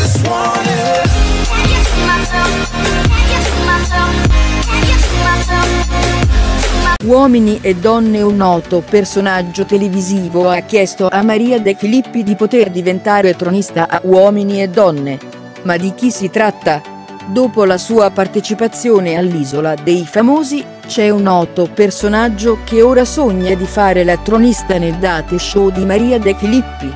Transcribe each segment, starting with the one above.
just wanna. Can you see myself? Can you see myself? Can you see myself? Uomini e donne. Un noto personaggio televisivo ha chiesto a Maria De Filippi di poter diventare tronista a Uomini e Donne. Ma di chi si tratta? Dopo la sua partecipazione all'Isola dei Famosi, c'è un noto personaggio che ora sogna di fare la tronista nel date show di Maria De Filippi.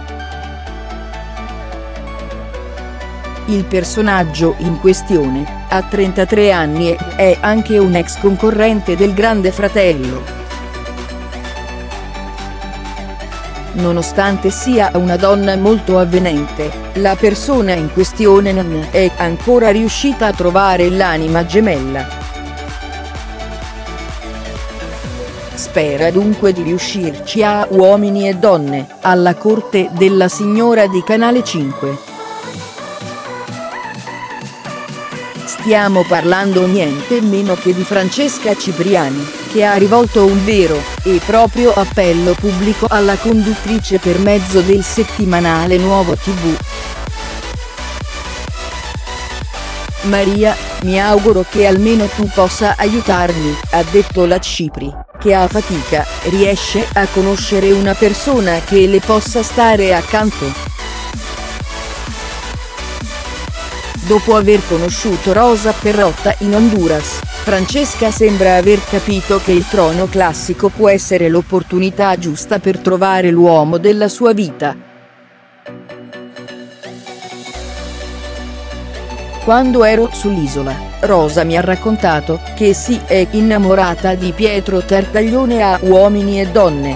Il personaggio in questione ha 33 anni e è anche un ex concorrente del Grande Fratello. Nonostante sia una donna molto avvenente, la persona in questione non è ancora riuscita a trovare l'anima gemella. Spera dunque di riuscirci a Uomini e Donne, alla corte della signora di Canale 5. Stiamo parlando niente meno che di Francesca Cipriani, che ha rivolto un vero e proprio appello pubblico alla conduttrice per mezzo del settimanale Nuovo TV. Maria, mi auguro che almeno tu possa aiutarmi, ha detto la Cipri, che a fatica riesce a conoscere una persona che le possa stare accanto. Dopo aver conosciuto Rosa Perrotta in Honduras, Francesca sembra aver capito che il trono classico può essere l'opportunità giusta per trovare l'uomo della sua vita. Quando ero sull'isola, Rosa mi ha raccontato che si è innamorata di Pietro Tartaglione a Uomini e Donne.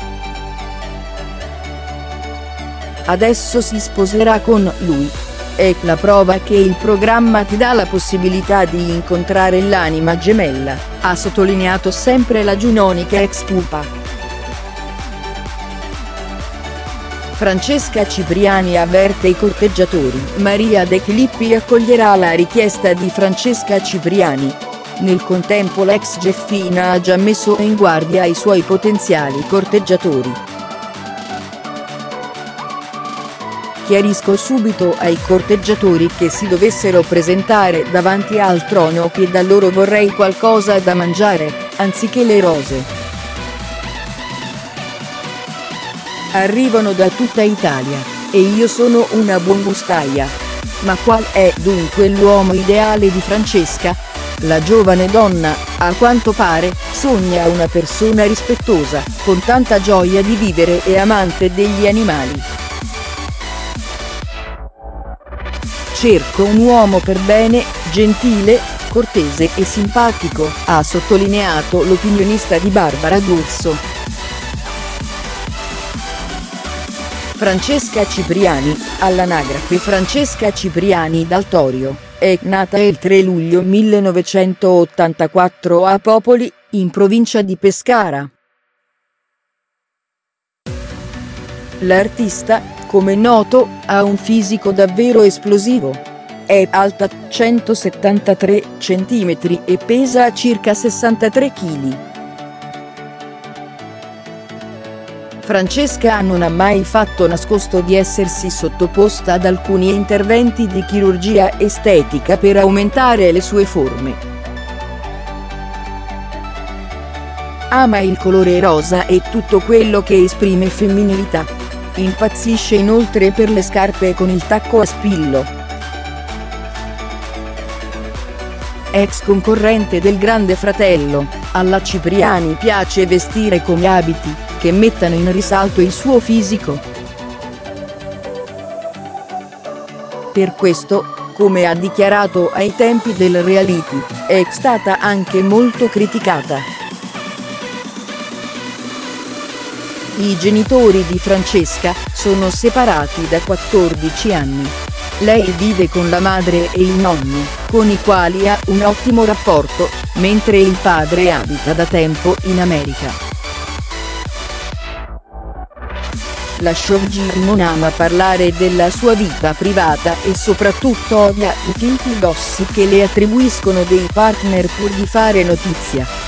Adesso si sposerà con lui. È la prova che il programma ti dà la possibilità di incontrare l'anima gemella, ha sottolineato sempre la giunonica ex pupa. Francesca Cipriani avverte i corteggiatori. Maria De Filippi accoglierà la richiesta di Francesca Cipriani. Nel contempo l'ex Geffina ha già messo in guardia i suoi potenziali corteggiatori. Chiarisco subito ai corteggiatori che si dovessero presentare davanti al trono che da loro vorrei qualcosa da mangiare, anziché le rose. Arrivano da tutta Italia, e io sono una buongustaia. Ma qual è dunque l'uomo ideale di Francesca? La giovane donna, a quanto pare, sogna una persona rispettosa, con tanta gioia di vivere e amante degli animali. Cerco un uomo per bene, gentile, cortese e simpatico, ha sottolineato l'opinionista di Barbara D'Urso. Francesca Cipriani, all'anagrafe Francesca Cipriani Dal Torio, è nata il 3 luglio 1984 a Popoli, in provincia di Pescara. L'artista, come noto, ha un fisico davvero esplosivo. È alta 173 cm e pesa circa 63 kg. Francesca non ha mai fatto nascosto di essersi sottoposta ad alcuni interventi di chirurgia estetica per aumentare le sue forme. Ama il colore rosa e tutto quello che esprime femminilità. Impazzisce inoltre per le scarpe con il tacco a spillo. Ex concorrente del Grande Fratello, alla Cipriani piace vestire come abiti che mettano in risalto il suo fisico. Per questo, come ha dichiarato ai tempi del reality, è stata anche molto criticata. I genitori di Francesca sono separati da 14 anni. Lei vive con la madre e il nonno, con i quali ha un ottimo rapporto, mentre il padre abita da tempo in America. La showgirl non ama parlare della sua vita privata e soprattutto odia i finti gossip che le attribuiscono dei partner pur di fare notizia.